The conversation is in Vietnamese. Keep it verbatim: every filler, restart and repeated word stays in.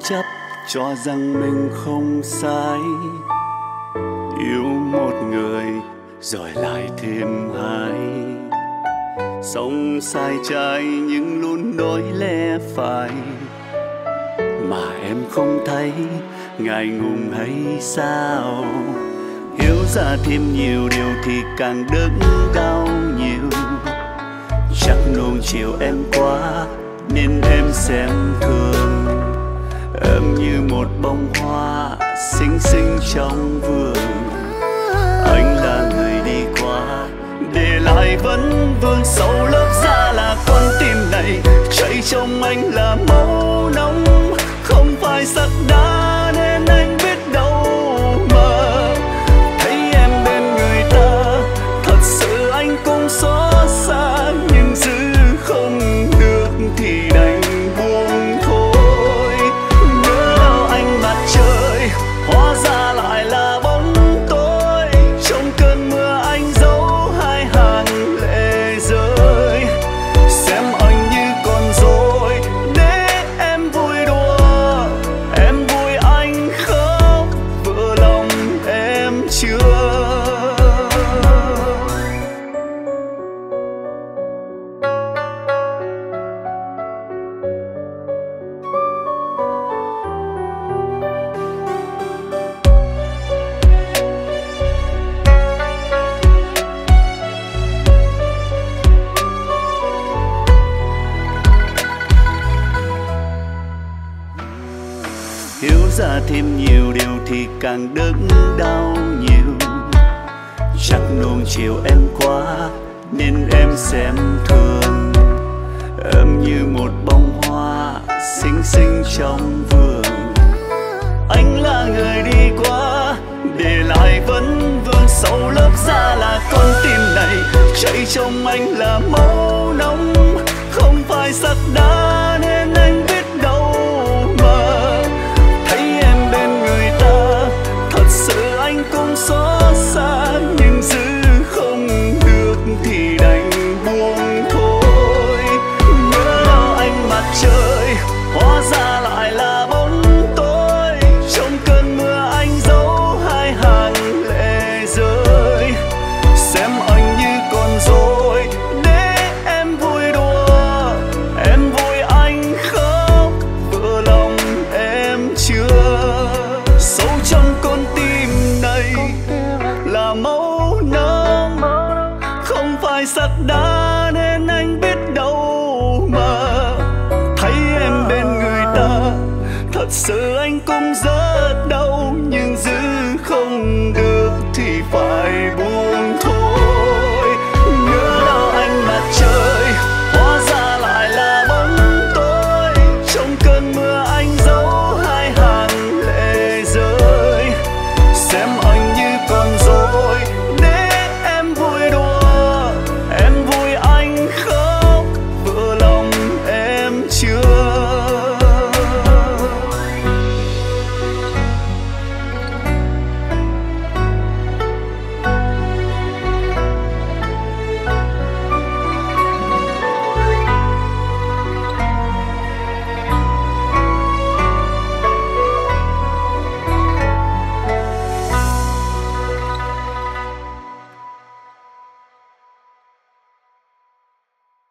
chấp cho rằng mình không sai, yêu một người rồi lại thêm hai, sống sai trái nhưng luôn đối lẽ phải, mà em không thấy ngại ngùng hay sao? Hiểu ra thêm nhiều điều thì càng đớn đau nhiều, chắc nuông chiều em quá nên em xem thường. Em như một bông hoa xinh xinh trong vườn, anh là người đi qua để lại vấn vương sâu lớp da là con tim này. Chạy trong anh là máu nóng, không phải sắt đá nên anh biết đâu mà thấy em bên người ta. Thật sự anh cũng xót xa nhưng giữ không được thì đành buông thôi. Nhớ đâu anh mặt trời hóa ra lại là bóng tối, trong cơn mưa anh giấu hai hàng lệ rơi. Xem anh như con rối để em vui đùa, em vui anh khóc, vừa lòng em chưa? Hiểu ra thêm nhiều điều thì càng đớn đau nhiều, chắc nuông chiều em quá nên em xem thường. Em như một bông hoa xinh xinh trong vườn, anh là người đi qua để lại vấn vương sâu lớp da là con tim này. Chạy trong anh là máu nóng, không phải sắt đá nên anh biết đâu mà thấy em bên người ta. Thật sự anh cũng xót xa nhưng giữ không được thì đành buông thôi. Nhớ đâu anh mặt trời hóa ra